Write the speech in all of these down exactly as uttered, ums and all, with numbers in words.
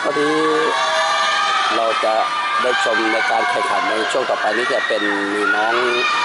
วันนี้เราจะได้ชมในการแข่งขันในช่วงต่อไปนี้จะเป็นมีน้อง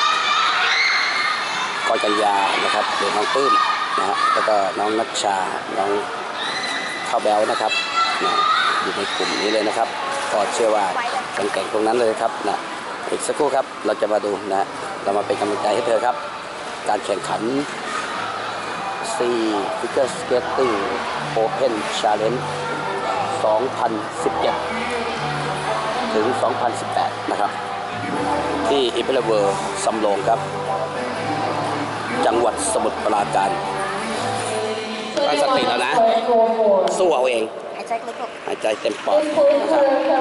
กอยกัญญานะครับหรือน้องปื้มนะฮะแล้วก็น้องนัชชาน้องข้าวแบวนะครับนะอยู่ในกลุ่มนี้เลยนะครับก็เชื่อว่าแข่งๆตรงนั้นเลยครับนะอีกสักครู่ครับเราจะมาดูนะเรามาเป็นกำลังใจให้เธอครับการแข่งขันC Figure Skating Open Challenge สองพันสิบเจ็ด ถึง สองพันสิบแปด นะครับที่อิมพีเรียลเวิลด์สำโรงครับจังหวัดสมุทรปราการตั้งสติแล้วนะสู้เอาเองหายใจลึกๆหายใจเต็มปอดนะครับ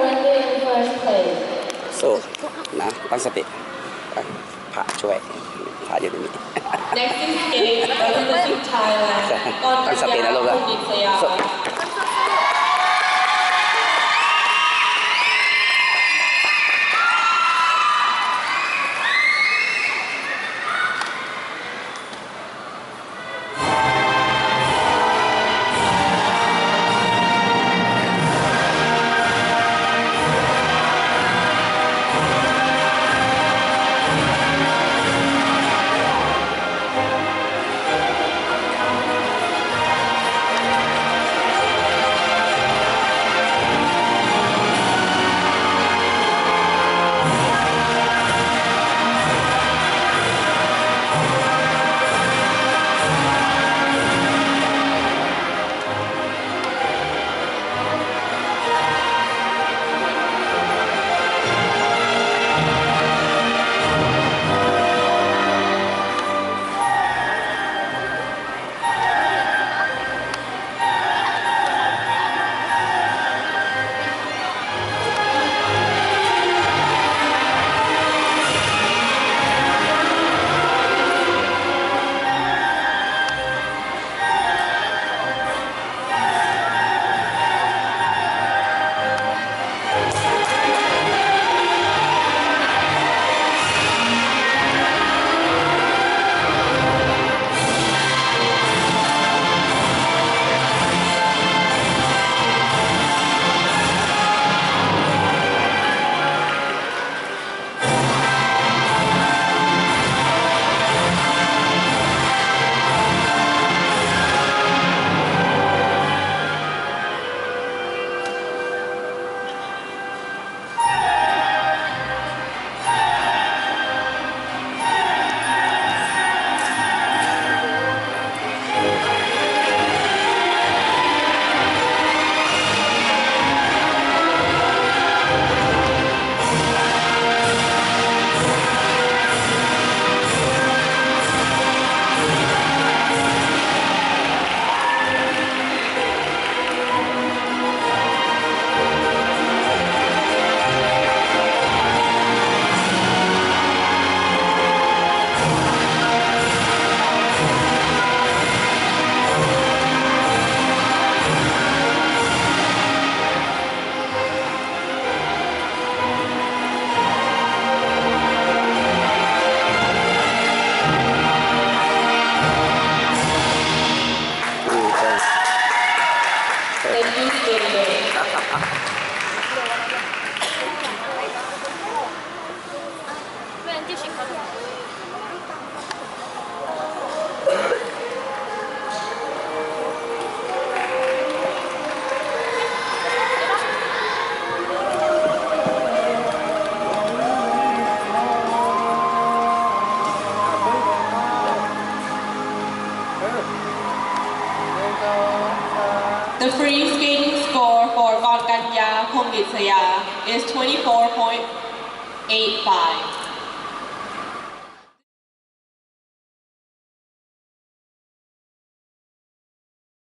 สู้นะตั้งสติพระช่วยพระอยู่ตรงนี้ตั้งสตินะลูกนะ The free skating score for Gongkanya Pongditsaya is twenty-four point eight five.